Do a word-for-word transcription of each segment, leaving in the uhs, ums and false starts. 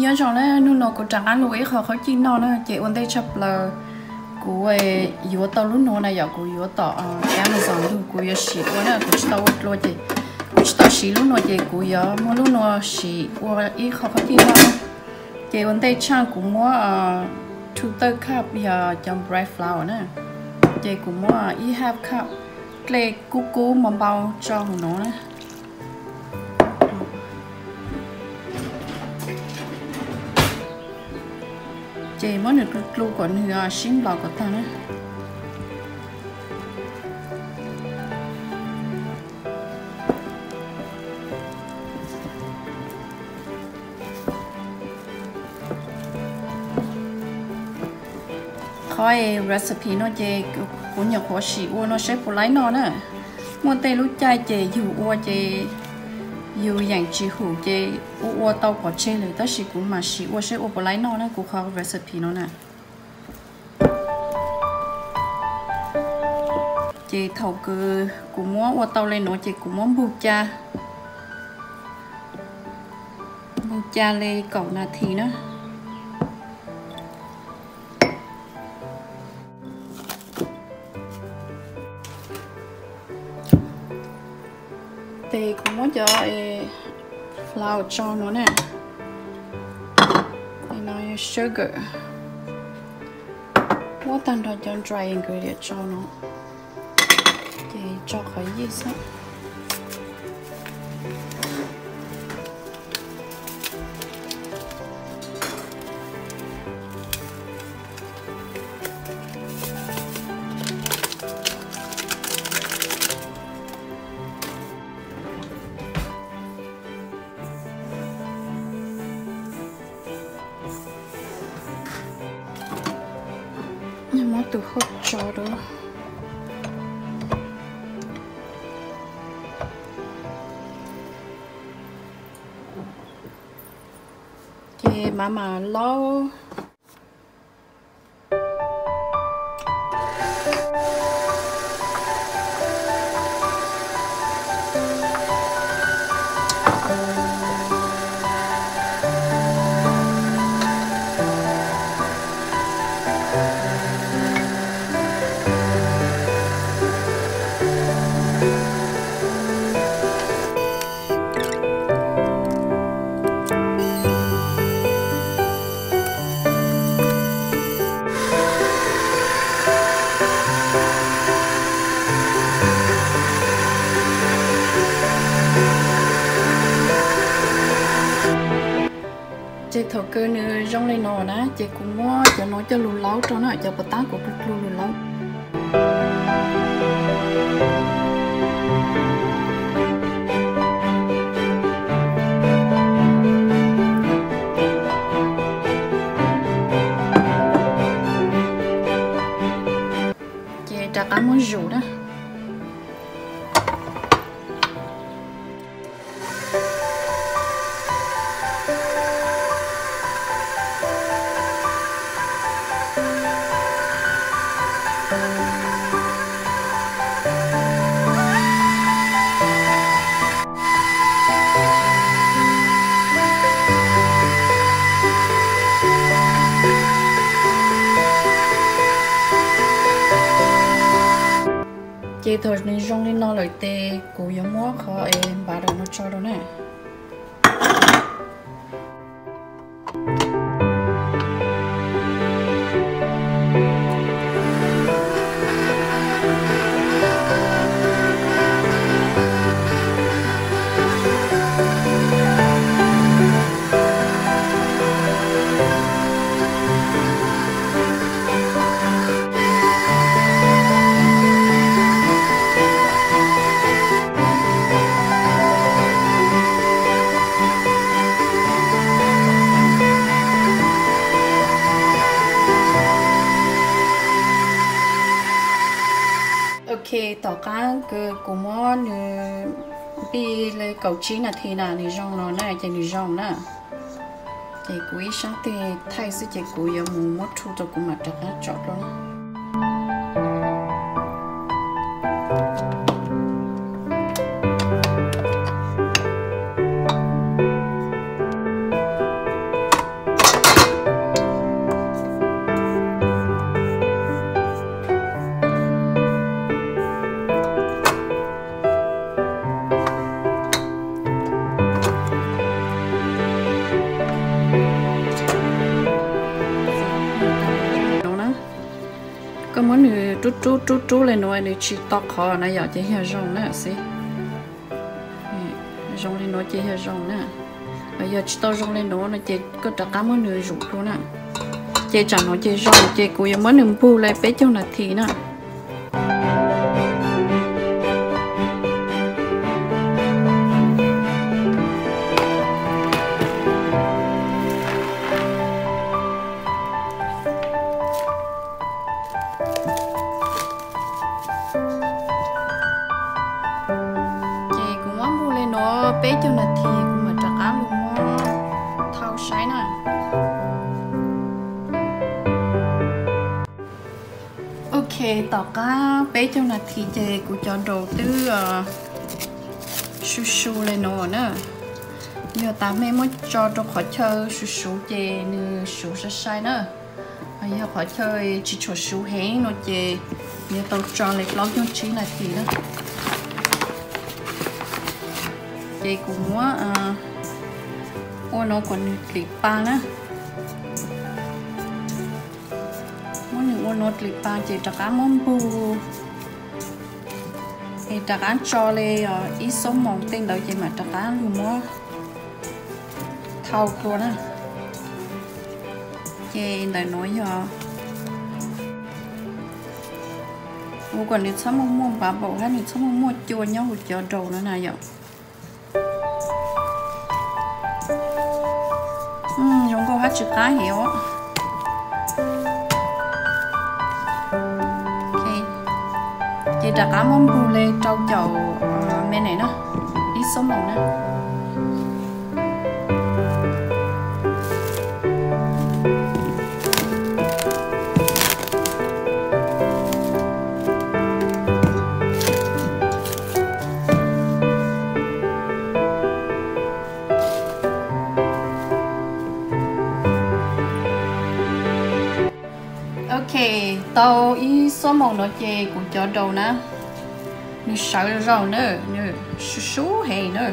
nhớ rằng là nó nó có chẳng ăn luôn ấy họ khó chi nó nữa chị ổn đây chấp là của yếu tàu lúc nó này giờ của yếu tàu Amazon luôn của yếu xí của nó của tàu luôn chị của tàu xí lúc nó chị của yếu mua lúc nó xí của ý họ khó chi nó chị ổn đây trang của mua two third cup giờ trong bright flower nữa chị của mua ý half cup cái cú cú mầm bao cho nó nữa chị mới được lưu còn hừa xin lọc của ta nữa khói recipe nó chị cũng nhiều khó xí u nó sẽ phụ lấy nó nữa mua tê lúc chai chị dù u chị dù dạng chỉ hủ chị u u tàu có chơiเลยtất sĩ cũng mà xí u sẽ u phụ lấy nó nữa cũng khó recipe nó nè chị thầu cứ cũng muốn u tàu lên nó chị cũng muốn bù cha bù cha lên cậu là thì nữa thì cũng muốn cho flour cho nó nè thì nó sugar muốn tăng ra cho dry ingredient cho nó thì cho khỏi gì sao nhưng mà từ hot cho đó thì mà mà lâu chị thầu cơ nữa trong này nó đó chị cũng mua cho nó cho lù lấu cho nó cho bát tát của cái lù lù lấu chị đặt ăn món rượu đó chị thôi nên trong lên nó lời tê cụ giống mua khó em bà đâu nó cho đâu nè ok tỏ cá cái của món đi lấy cầu chí là thì là đi rong nó này chạy đi rong nè chạy quý sáng thì thay sự chạy quý ở một một thu cho cũng mà đặt hết chọn luôn chú chú lên nói để chỉ tóc khó này giờ chỉ hiểu rong nè xí rong lên nói chỉ hiểu rong nè bây giờ chỉ tao rong lên nói nó chỉ có tất cả mọi người rụng luôn nè chỉ chẳng nói chỉ rong chỉ cũngยังmới nằm bu lại bé trong là thì nè bé cho là thì cũng mà chắc ăn luôn mà thao sấy nè ok tao cá bé cho là thì về của cho đầu tư uh, su su lên nó nữa nhờ ta mẹ mới cho cho khỏi chơi su su về như su sẽ sai nữa bây giờ khỏi chơi chỉ cho su hén nó về nhờ tao cho lại lót cho chỉ là thì đó chị cũng muốn à ô nó còn clip ba nữa muốn những ô nó clip ba chị chắc ăn món bù thì chắc ăn cho lên ít sống mỏng tên đầu chị mà chắc ăn luôn mua thau luôn á chị lại nói giờ ô còn nếu sống mông mông bà bộ hay nếu sống mông mông chua nhau một chỗ đầu nữa này vậy ừm, chúng cô hát chữ cá hiểu ok chị đặt cá món bù lê trâu chậu uh, bên này đó ít số màu nữa ok tao ý số màu nó chè cũng cho đầu nè như sợ rồi nữa như số số hè nữa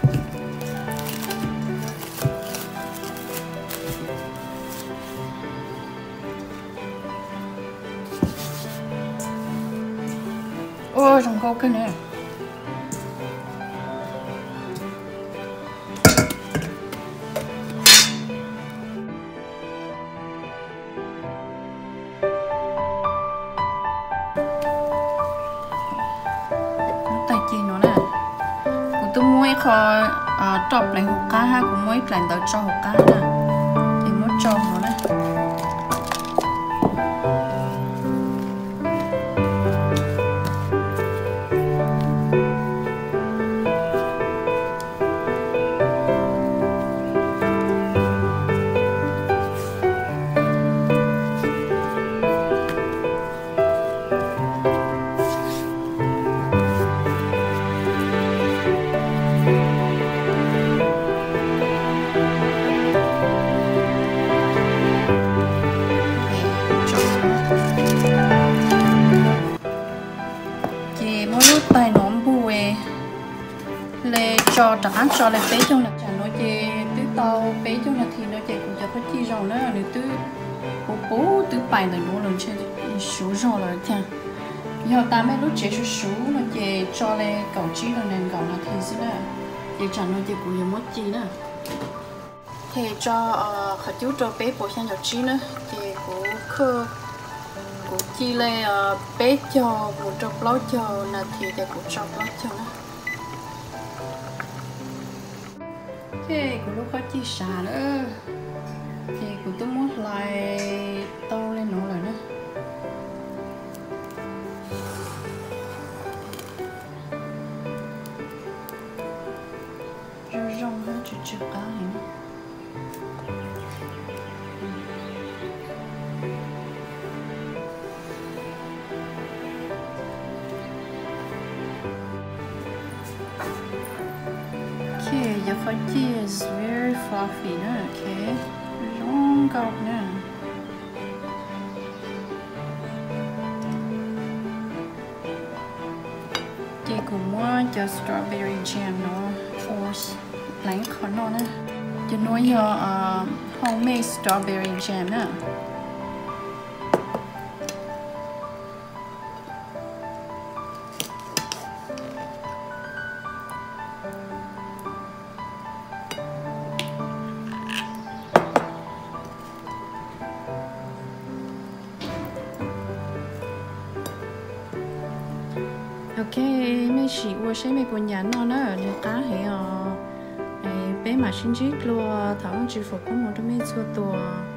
ôi trong câu cái này kho trộp lại hộp cá ha cũng mới làm tới cho hộp cá nè thì muốn cho nó nè tay nó bùi lê cho trả ăn cho lại bé trong là chả nói chê tứ tàu bé trong là thì nó chê cũng cho có chi rồi nữa nếu tứ bố bố tứ bài là nó lần trên số rồi rồi chả giờ ta mấy lúc chế số số nó chê cho lại cậu chi là nên cậu là thì xí nè chê chả nói chê cũng nhiều mất chi nữa thì cho khởi chú cho bé bố sang cho chi nữa chê cũng khơ cũng chi lê bé cho một chục lót cho là thì để cũng chục lót cho nó ok cũng lúc có chi xả nữa thì cũng tôi muốn lại to lên nó rồi nữa rồi rong hết chút chút cá này nữa okay, the fudgy is very fluffy now, okay? Rong gọc nè. Chị cũng mua cho strawberry jam nó or lánh khó nó nè. Chị nói cho uh, homemade strawberry jam nè. ok mấy chị qua xem mấy con nhà nó nó ở nhà cá hay à bé mà xin chết luôn thảo chỉ phục có một đứa mấy số tuổi